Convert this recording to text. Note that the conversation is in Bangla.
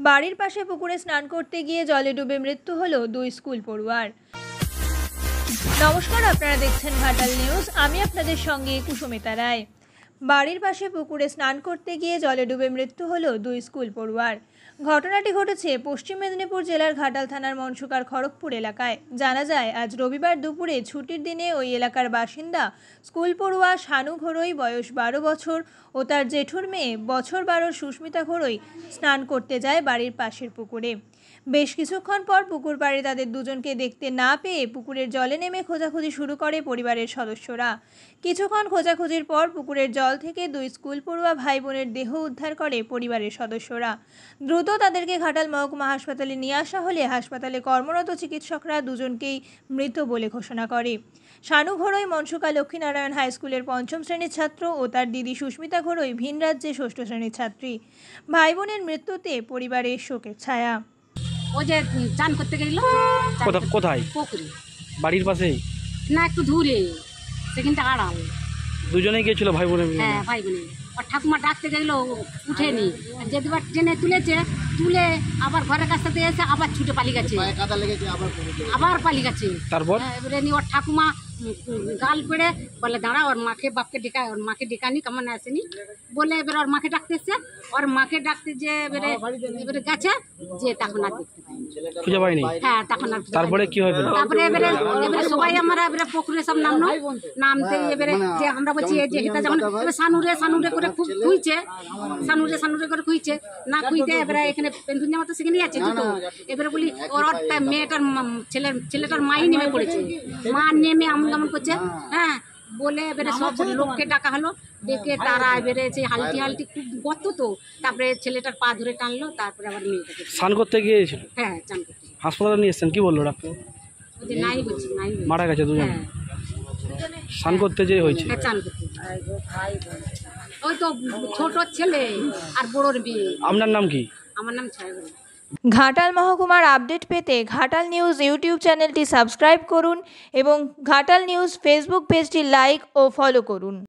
বাড়ির পাশে পুকুরে স্নান করতে গিয়ে জলে ডুবে মৃত্যু হলো দুই স্কুল পড়ুয়ার। নমস্কার, আপনারা দেখছেন ঘাটাল নিউজ। আমি আপনাদের সঙ্গে কুসুমিতা রায়। বাড়ির পাশে পুকুরে স্নান করতে গিয়ে জলে ডুবে মৃত্যু হলো দুই স্কুল পড়ুয়ার। ঘটনাটি ঘটেছে পশ্চিম মেদিনীপুর জেলার ঘাটাল থানার মনসুকার খড়গপুর এলাকায়। জানা যায়, আজ রবিবার দুপুরে ছুটির দিনে ওই এলাকার বাসিন্দা স্কুল পড়ুয়া শানু ঘোড়ই, বয়স 12 বছর, ও তার জেঠুর মেয়ে বছর 12 সুস্মিতা ঘোড়ই স্নান করতে যায় বাড়ির পাশের পুকুরে। বেশ কিছুক্ষণ পর পুকুর পাড়ে তাদের দুজনকে দেখতে না পেয়ে পুকুরের জলে নেমে খোঁজাখুঁজি শুরু করে পরিবারের সদস্যরা। কিছুক্ষণ খোঁজাখুঁজির পর পুকুরের জল থেকে দুই স্কুল পড়ুয়া ভাই বোনের দেহ উদ্ধার করে পরিবারের সদস্যরা। দ্রুত তাদেরকে ঘাটাল মহকুমা হাসপাতালে নিয়ে আসা হলে হাসপাতালে কর্মরত চিকিৎসকরা দুজনকেই মৃত বলে ঘোষণা করে। শানু ঘোড়ই মনসুকা লক্ষ্মীনারায়ণ হাই স্কুলের 5ম শ্রেণীর ছাত্র ও তার দিদি সুস্মিতা ঘোড়ই ভিন রাজ্যে 6ষ্ঠ শ্রেণীর ছাত্রী। ভাই বোনের মৃত্যুতে পরিবারের শোকের ছায়া। ও যে চান করতে গেল কোথায়? পুকুরে। বাড়ির পাশেই না, একটু দূরে, সেখানটা আড়াল। দুজনেই গিয়েছিল ভাই বোনের মিলে? হ্যাঁ, ভাই বোনে। আর ঠাকুমা ডাকতে গেল, উঠেনি। যে দুবার ট্রেনে তুলেছে, তুলে আবার ঘরের কাছ থেকে এসে আবার ছুটে পালিয়ে গেছে, আবার পালিয়ে গেছে। তারপর এবারে নি ওর ঠাকুমা গাল পেড়ে বলে, দাঁড়া, ওর মাকে বাপকে ডেকা, ওর মাকে ডেকানি, কেমন আসেনি বলে এবার ওর মাকে ডাকতে এসছে। ওর মাকে ডাকতে যে এবারে গেছে, যে তখন আর দেখতে পাইনি, খুঁজে পাইনি। হ্যাঁ, তখন আর। তারপরে কি হয়েছিল? তারপরে এবারে সবাই আমরা এবারে পুকুরে সব নামতে এবারে যে আমরা বলছি যে এটা যেমন সানুরে সানুরে করে খুব খুঁজছে, সানুরে করে খুঁজছে, না খুঁজতে এবারে এখানে পেন্টুন জামা তো সেখানেই আছে দুটো। এবারে বলি ওর মেয়েটার ছেলেটার মাই নেমে পড়েছে, মা নেমে আমন কেমন করছে, হ্যাঁ বলে এবারে সব লোককে ডাকা হলো। ডেকে তারা এবারে সেই হালটি খুব গর্ত, তো তারপরে ছেলেটার পা ধরে টানলো, তারপরে আবার মেয়েটাকে স্নান করতে গিয়েছিল। হ্যাঁ, চান করতে। হাসপাতালে নিয়ে এসছেন, কি বললো ডাক্তার? নাই বলছি, নাই মারা গেছে দুজন। হ্যাঁ, স্নান করতে যেয়ে হয়েছে। চান করতে। ওই তো ছোট ছেলে আর বড়োর বিয়ে। আপনার নাম কি? আমার নাম ছায়া। ঘাটাল মহকুমার আপডেট পেতে ঘাটাল নিউজ ইউটিউব চ্যানেলটি সাবস্ক্রাইব করুন এবং ঘাটাল নিউজ ফেসবুক পেজটি লাইক ও ফলো করুন।